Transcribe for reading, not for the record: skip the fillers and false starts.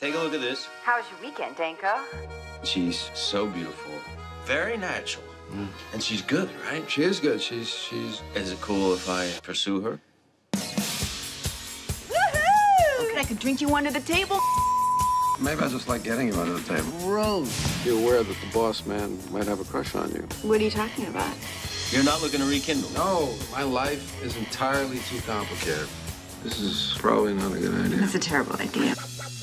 Take a look at this. How was your weekend, Danko? She's so beautiful. Very natural. And she's good, right? She is good. She's. Is it cool if I pursue her? Woohoo! Okay, I could drink you under the table. Maybe I just like getting you under the table. Gross. You're aware that the boss man might have a crush on you. What are you talking about? You're not looking to rekindle? No, my life is entirely too complicated. This is probably not a good idea. That's a terrible idea.